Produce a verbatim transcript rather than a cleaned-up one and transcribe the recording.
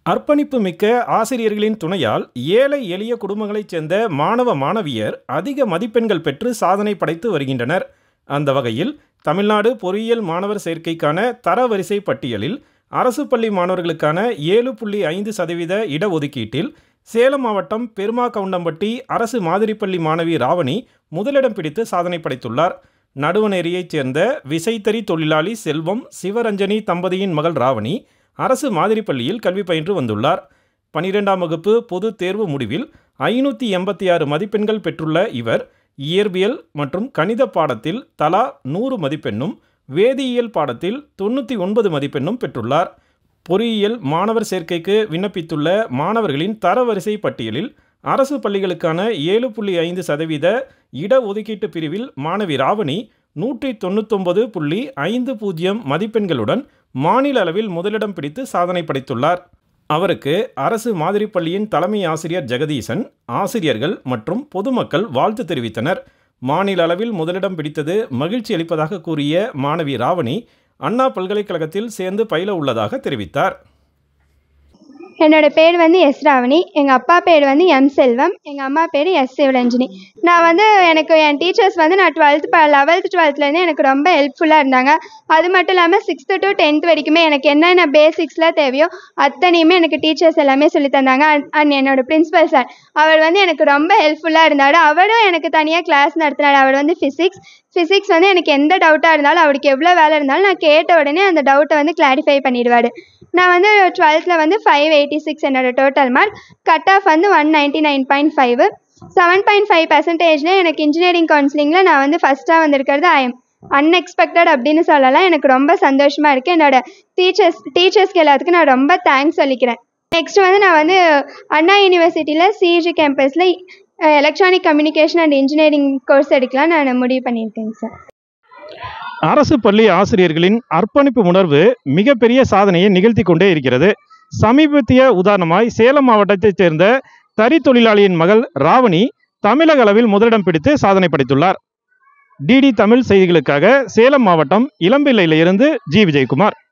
அர்ப்பணிப்பு மிக்க ஆசிரியர்களின் துணையால் ஏழை எளிய குடும்பங்களைச் சேர்ந்த மாணவ மாணவியர் அதிக மதிப்பெண்கள் பெற்று சாதனை படைத்து வருகின்றனர். அந்த வகையில் தமிழ்நாடு பொறியியல் மாணவர் சேர்க்கைக்கான தரவரிசை பட்டியலில் அரசு பள்ளி மாணவர்களுக்கான ஏழு புள்ளி ஐந்து சதவீத இடஒதுக்கீட்டில் சேலம் மாவட்டம் பெருமாகவுண்டம்பட்டி அரசு மாதிரிப்பள்ளி மாணவி ராவணி முதலிடம் பிடித்து சாதனை படைத்துள்ளார். நடுவனேரியைச் சேர்ந்த விசைத்தறி தொழிலாளி செல்வம் சிவரஞ்சனி தம்பதியின் மகள் ராவணி அரசு மாதிரி பள்ளியில் கல்வி பயின்று வந்துள்ளார். பனிரெண்டாம் வகுப்பு பொது தேர்வு முடிவில் ஐநூற்றி எண்பத்தி ஆறு மதிப்பெண்கள் பெற்றுள்ள இவர் இயற்பியல் மற்றும் கணித பாடத்தில் தலா நூறு மதிப்பெண்ணும் வேதியியல் பாடத்தில் தொண்ணூற்றி ஒன்பது மதிப்பெண்ணும் பெற்றுள்ளார். பொறியியல் மாணவர் சேர்க்கைக்கு விண்ணப்பித்துள்ள மாணவர்களின் தரவரிசை பட்டியலில் அரசு பள்ளிகளுக்கான ஏழு புள்ளி ஐந்து சதவீத இடஒதுக்கீட்டு பிரிவில் மாணவி ராவணி நூற்றி தொண்ணூத்தொன்பது புள்ளி ஐந்து பூஜ்ஜியம் மதிப்பெண்களுடன் மாநில அளவில் முதலிடம் பிடித்து சாதனை படைத்துள்ளார். அவருக்கு அரசு மாதிரி பள்ளியின் தலைமை ஆசிரியர் ஜெகதீசன், ஆசிரியர்கள் மற்றும் பொதுமக்கள் வாழ்த்து தெரிவித்தனர். மாநில அளவில் முதலிடம் பிடித்தது மகிழ்ச்சி அளிப்பதாக கூறிய மாணவி ராவணி அண்ணா பல்கலைக்கழகத்தில் சேர்ந்து பயில உள்ளதாக தெரிவித்தார். என்னோடய பேர் வந்து எஸ் ராவணி. எங்கள் அப்பா பேர் வந்து எம் செல்வம். எங்கள் அம்மா பேர் எஸ் சிவரஞ்சினி. நான் வந்து எனக்கு என் டீச்சர்ஸ் வந்து நான் டுவெல்த்து ப லெவல்த்து டுவெல்த்துலேருந்து எனக்கு ரொம்ப ஹெல்ப்ஃபுல்லாக இருந்தாங்க. அது மட்டும் இல்லாமல் சிக்ஸ்த்து டு டென்த் வரைக்குமே எனக்கு என்னென்ன பேசிக்ஸ்லாம் தேவையோ அத்தனையுமே எனக்கு டீச்சர்ஸ் எல்லாமே சொல்லி தந்தாங்க. அண்ட் அண்ட் என்னோடய பிரின்ஸிபல் சார் அவர் வந்து எனக்கு ரொம்ப ஹெல்ப்ஃபுல்லாக இருந்தார். அவரும் எனக்கு தனியாக கிளாஸ் நடத்தினார். அவர் வந்து ஃபிசிக்ஸ் ஃபிசிக்ஸ் வந்து எனக்கு எந்த டவுட்டாக இருந்தாலும் அவருக்கு எவ்வளோ வேலை இருந்தாலும் நான் கேட்ட உடனே அந்த டவுட்டை வந்து கிளாரிஃபை பண்ணிடுவார். நான் வந்து டுவெல்த்தில் வந்து ஃபைவ் எயிட்டி சிக்ஸ் என்னோடய டோட்டல் மார்க். கட் ஆஃப் வந்து one ninety nine point five seven point five பர்சன்டேஜ்ல எனக்கு இன்ஜினியரிங் கவுன்சிலிங்கில் நான் வந்து ஃபஸ்ட்டாக வந்திருக்கிறது ஐ எம் அன்எக்ஸ்பெக்டட் அப்படின்னு சொல்லலாம். எனக்கு ரொம்ப சந்தோஷமாக இருக்குது. என்னோடய டீச்சர்ஸ் டீச்சர்ஸ்க்கு எல்லாத்துக்கும் நான் ரொம்ப தேங்க்ஸ் சொல்லிக்கிறேன். நெக்ஸ்ட் வந்து நான் வந்து அண்ணா யூனிவர்சிட்டியில் சிஜி கேம்பஸில் electronic communication and engineering course எடுக்கலாம் நான் முடிவு பண்ணியிருக்கேங்க சார். அரசு பள்ளி ஆசிரியர்களின் அர்ப்பணிப்பு உணர்வு மிகப்பெரிய சாதனையை நிகழ்த்தி கொண்டே இருக்கிறது. சமீபத்திய உதாரணமாய் சேலம் மாவட்டத்தைச் சேர்ந்த தறி தொழிலாளியின் மகள் ராவணி தமிழக அளவில் முதலிடம் பிடித்து சாதனை படைத்துள்ளார். டிடி தமிழ் செய்திகளுக்காக சேலம் மாவட்டம் இளம்பிள்ளையிலிருந்து ஜி விஜயகுமார்.